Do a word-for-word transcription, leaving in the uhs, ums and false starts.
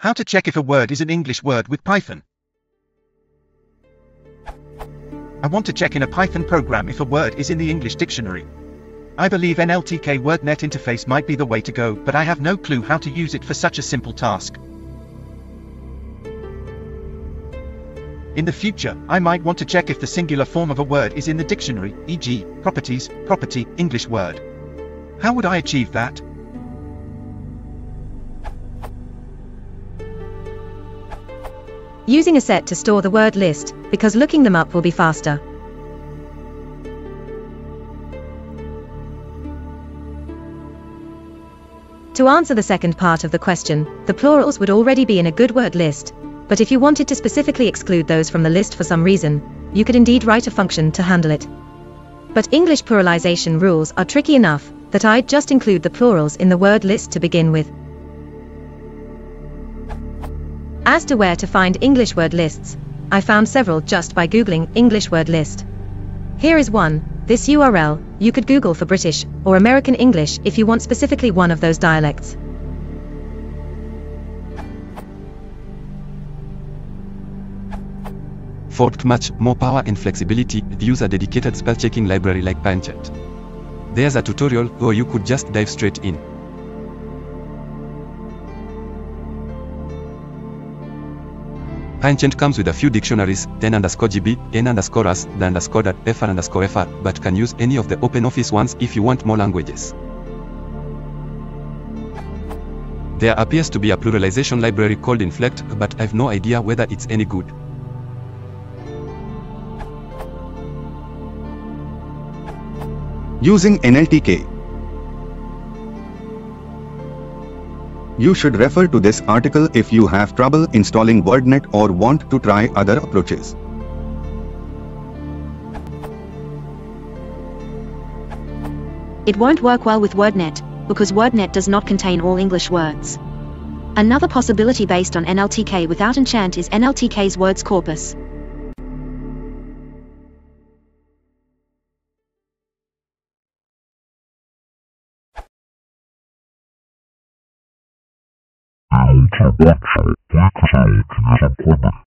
How to check if a word is an English word with Python. I want to check in a Python program if a word is in the English dictionary. I believe N L T K WordNet interface might be the way to go, but I have no clue how to use it for such a simple task. In the future, I might want to check if the singular form of a word is in the dictionary, for example, properties, property, English word. How would I achieve that? Using a set to store the word list, because looking them up will be faster. To answer the second part of the question, the plurals would already be in a good word list, but if you wanted to specifically exclude those from the list for some reason, you could indeed write a function to handle it. But English pluralization rules are tricky enough that I'd just include the plurals in the word list to begin with. As to where to find English word lists, I found several just by Googling English word list. Here is one. This U R L, you could Google for British or American English if you want specifically one of those dialects. For much more power and flexibility, use a dedicated spell checking library like PyEnchant. There's a tutorial, or you could just dive straight in. PyEnchant comes with a few dictionaries, ten underscore G B, N underscore us, the underscore dot, F R underscore F R, but can use any of the OpenOffice ones if you want more languages. There appears to be a pluralization library called Inflect, but I've no idea whether it's any good. Using N L T K. You should refer to this article if you have trouble installing WordNet or want to try other approaches. It won't work well with WordNet, because WordNet does not contain all English words. Another possibility based on N L T K without Enchant is N L T K's words corpus. Introduction to Creating